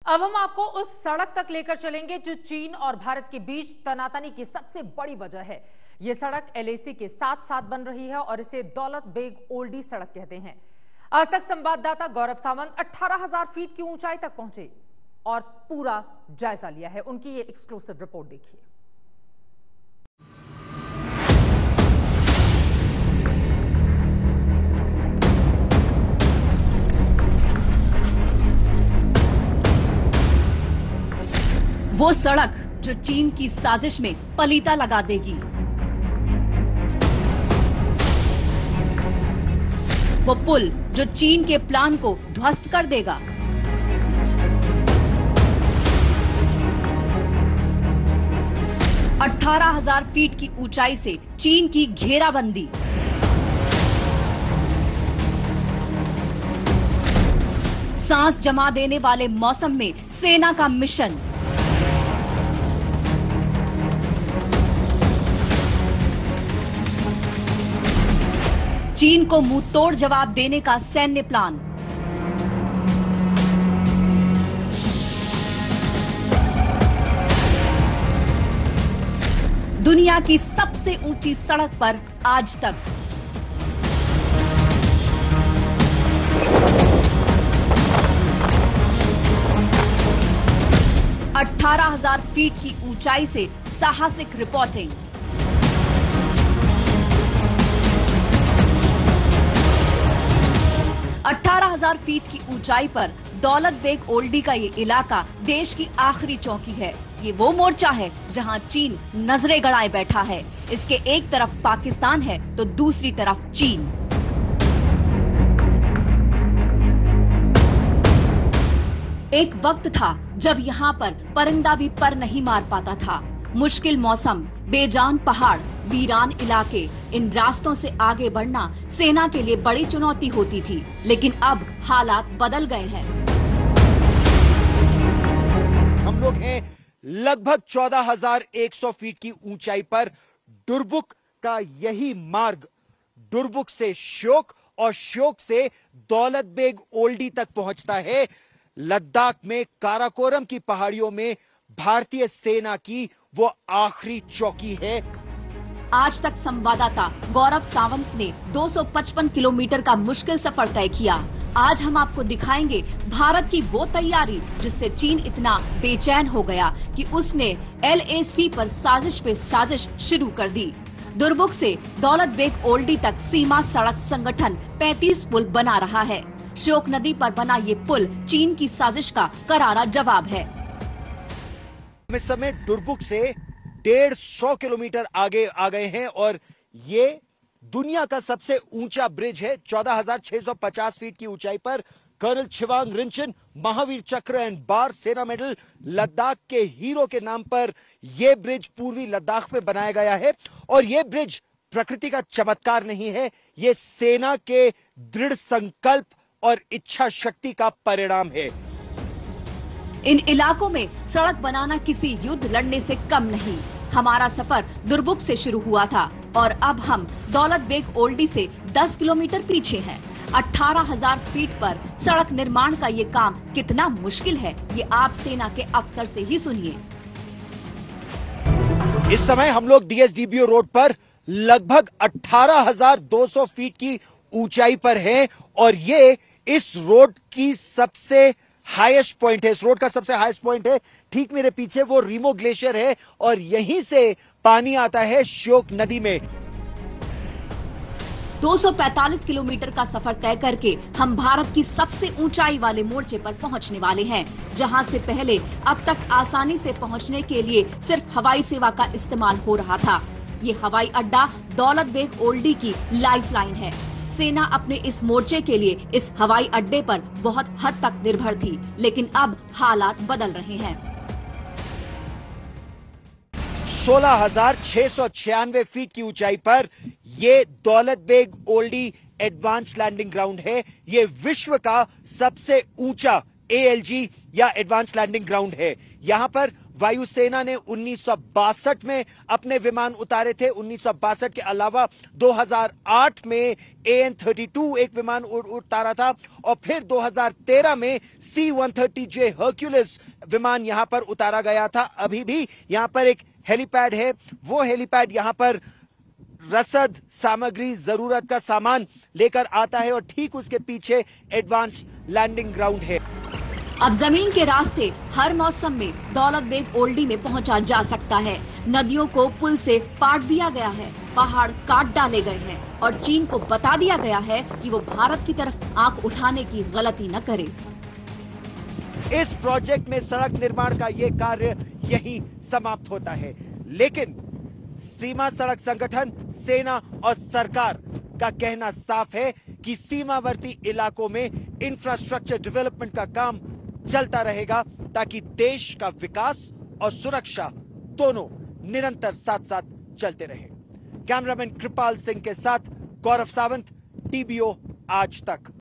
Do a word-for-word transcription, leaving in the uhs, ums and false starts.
अब हम आपको उस सड़क तक लेकर चलेंगे जो चीन और भारत के बीच तनातनी की सबसे बड़ी वजह है। यह सड़क एलएसी के साथ साथ बन रही है और इसे दौलत बेग ओल्डी सड़क कहते हैं। आज तक संवाददाता गौरव सावंत अठारह हजार फीट की ऊंचाई तक पहुंचे और पूरा जायजा लिया है। उनकी ये एक्सक्लूसिव रिपोर्ट देखिए। वो सड़क जो चीन की साजिश में पलीता लगा देगी, वो पुल जो चीन के प्लान को ध्वस्त कर देगा, अठारह हजार फीट की ऊंचाई से चीन की घेराबंदी, सांस जमा देने वाले मौसम में सेना का मिशन, चीन को मुंह तोड़ जवाब देने का सैन्य प्लान, दुनिया की सबसे ऊंची सड़क पर आज तक अठारह हजार फीट की ऊंचाई से साहसिक रिपोर्टिंग। अठारह हजार फीट की ऊंचाई पर दौलत बेग ओल्डी का ये इलाका देश की आखिरी चौकी है। ये वो मोर्चा है जहां चीन नजरें गड़ाए बैठा है। इसके एक तरफ पाकिस्तान है तो दूसरी तरफ चीन। एक वक्त था जब यहाँ पर परिंदा भी पर नहीं मार पाता था। मुश्किल मौसम, बेजान पहाड़, वीरान इलाके, इन रास्तों से आगे बढ़ना सेना के लिए बड़ी चुनौती होती थी। लेकिन अब हालात बदल गए हैं। हम लोग हैं लगभग चौदह हजार एक सौ फीट की ऊंचाई पर। डुरबुक का यही मार्ग डुरबुक से श्योक और श्योक से दौलत बेग ओल्डी तक पहुंचता है। लद्दाख में काराकोरम की पहाड़ियों में भारतीय सेना की वो आखिरी चौकी है। आज तक संवाददाता गौरव सावंत ने दो सौ पचपन किलोमीटर का मुश्किल सफर तय किया। आज हम आपको दिखाएंगे भारत की वो तैयारी जिससे चीन इतना बेचैन हो गया कि उसने एलएसी पर साजिश पे साजिश शुरू कर दी। दुरबुक से दौलत बेग ओल्डी तक सीमा सड़क संगठन पैंतीस पुल बना रहा है। श्योक नदी पर बना ये पुल चीन की साजिश का करारा जवाब है। इस समय डुरबुक से डेढ़ सौ किलोमीटर आगे आ गए हैं और ये दुनिया का सबसे ऊंचा ब्रिज है। चौदह हजार छह सौ पचास फीट की ऊंचाई पर कर्नल छिवांग रिंचन महावीर चक्र एंड बार सेना मेडल लद्दाख के हीरो के नाम पर यह ब्रिज पूर्वी लद्दाख में बनाया गया है। और यह ब्रिज प्रकृति का चमत्कार नहीं है, यह सेना के दृढ़ संकल्प और इच्छा शक्ति का परिणाम है। इन इलाकों में सड़क बनाना किसी युद्ध लड़ने से कम नहीं। हमारा सफर दुरबुक से शुरू हुआ था और अब हम दौलत बेग ओल्डी से दस किलोमीटर पीछे हैं। अठारह हजार फीट पर सड़क निर्माण का ये काम कितना मुश्किल है, ये आप सेना के अफसर से ही सुनिए। इस समय हम लोग डीएसडीबीओ रोड पर लगभग अठारह हजार दो सौ फीट की ऊंचाई पर हैं और ये इस रोड की सबसे हाईएस्ट पॉइंट है। इस रोड का सबसे हाईएस्ट पॉइंट है। ठीक मेरे पीछे वो रीमो ग्लेशियर है और यहीं से पानी आता है श्योक नदी में। दो सौ पैंतालीस किलोमीटर का सफर तय करके हम भारत की सबसे ऊंचाई वाले मोर्चे पर पहुंचने वाले हैं, जहां से पहले अब तक आसानी से पहुंचने के लिए सिर्फ हवाई सेवा का इस्तेमाल हो रहा था। ये हवाई अड्डा दौलत बेग ओल्डी की लाइफलाइन है। सेना अपने इस मोर्चे के लिए इस हवाई अड्डे पर बहुत हद तक निर्भर थी, लेकिन अब हालात बदल रहे हैं। सोलह हजार छह सौ छियानवे फीट की ऊंचाई पर ये Daulat Beg Oldi advance landing ground है। ये विश्व का सबसे ऊंचा ए एल जी या एडवांस लैंडिंग ग्राउंड है। यहां पर वायुसेना ने उन्नीस सौ बासठ में अपने विमान उतारे थे। उन्नीस सौ बासठ के अलावा दो हज़ार आठ में ए एन थर्टी टू एक विमान उतारा था और फिर दो हज़ार तेरह में C one thirty J Hercules विमान यहां पर उतारा गया था। अभी भी यहां पर एक हेलीपैड है। वो हेलीपैड यहां पर रसद सामग्री, जरूरत का सामान लेकर आता है और ठीक उसके पीछे एडवांस लैंडिंग ग्राउंड है। अब जमीन के रास्ते हर मौसम में दौलत बेग ओल्डी में पहुंचा जा सकता है। नदियों को पुल से पाट दिया गया है, पहाड़ काट डाले गए हैं और चीन को बता दिया गया है कि वो भारत की तरफ आंख उठाने की गलती न करे। इस प्रोजेक्ट में सड़क निर्माण का ये कार्य यही समाप्त होता है, लेकिन सीमा सड़क संगठन, सेना और सरकार का कहना साफ है कि सीमावर्ती इलाकों में इंफ्रास्ट्रक्चर डेवलपमेंट का काम चलता रहेगा ताकि देश का विकास और सुरक्षा दोनों निरंतर साथ साथ चलते रहे। कैमरामैन कृपाल सिंह के साथ Gaurav Sawant, T B O Aaj तक।